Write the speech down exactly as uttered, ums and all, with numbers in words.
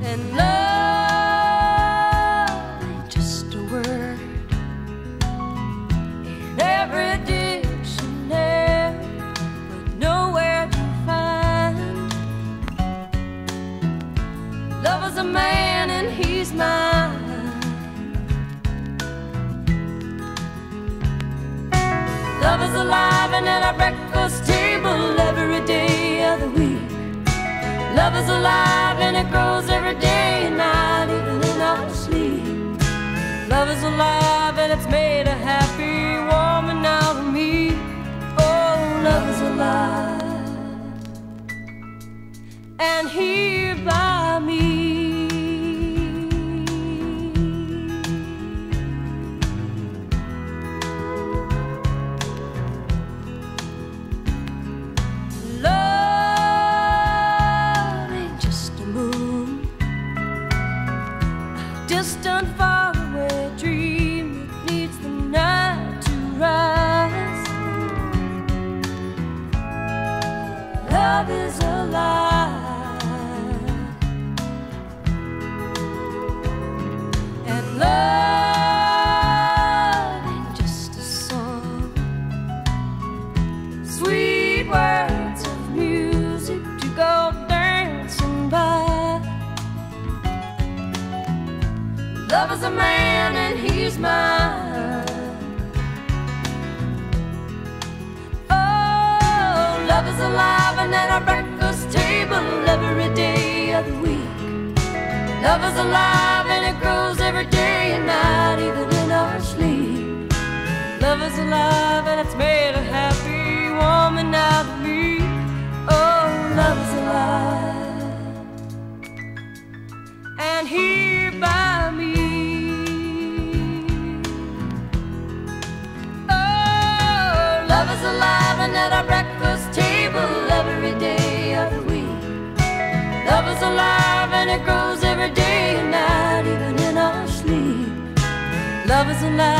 And love ain't just a word in every dictionary, but nowhere to find. Love is a man and he's mine. Love is alive and at our breakfast table every day of the week. Love is alive and it grows every day and night, even in our sleep. Love is alive and it's made a happy woman out of me. Oh, love is alive and here by me. Distant, faraway dream that needs the night to rise. Love is alive, and love ain't just a song, sweet words of music to go dancing by. Love is a man and he's mine. Oh, love is alive and at our breakfast table every day of the week. Love is alive and it grows every day and night, even in our sleep. Love is alive and it's made a happy woman out of me. Oh, love is alive and here by me. Love is alive and at our breakfast table every day of the week. Love is alive and it grows every day and night, even in our sleep. Love is alive.